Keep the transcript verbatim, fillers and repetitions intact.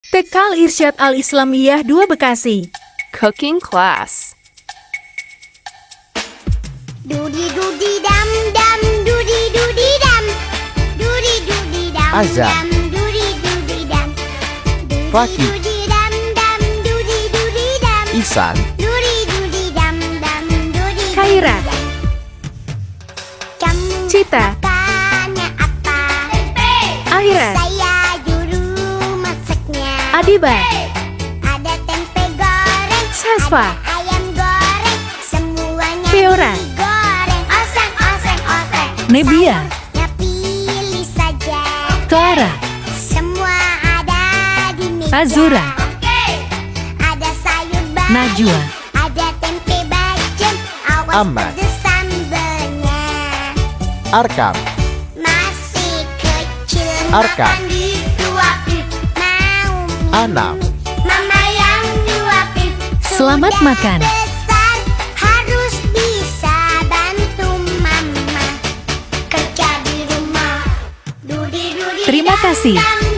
T K Al Irsyad Al Islamiyah dua Bekasi. Cooking class. Dudi dudi dam dam dudi dudi dam dudi dudi dam Azan. dam dudi dudi dam dudi Fakih. dudi dam dam dudi dudi dam Ihsan, dudi dudi dam dam dudi Khaira. dudi dam. Kamu Cita. makannya apa? Ahira. Saya juru masaknya. Adiba. Ada tempe goreng, Sasfa. ada ayam goreng, semuanya Fiora. digoreng. Oseng, oseng, oseng. Nebia. Sayurnya pilih saja. Clara. Semua ada di meja. Azura. Ada sayur bayam, Najwa. ada tempe bacem, awas Ahmad. pedes sambelnya. Arkam, Masih kecil, Arka. makan disuapin. Mau minum, Anam. mama yang nyuapin. Selamat Sudah makan. besar, harus bisa bantu mama kerja di rumah. Dudi, dudi, Terima dam, kasih. dam,